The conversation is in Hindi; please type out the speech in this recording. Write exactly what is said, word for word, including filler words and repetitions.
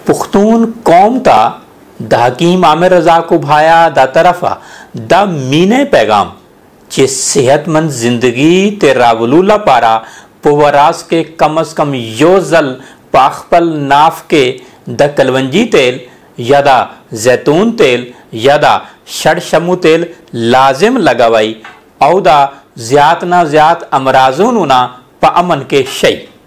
पुख्तून कौम ता द हकीम आमिर रजा को भाया दा तरफा द मीने पैगाम चे सेहतमंद जिंदगी ते रावलूला पारा पुवरास के कम अज कम योजल पाखपल नाफ के द कलवंजी तेल या दा जैतून तेल या दा शड़शमू तेल लाजिम लगावाई औदा ज्यात ना ज्यात अमराजून उना प अमन के शई।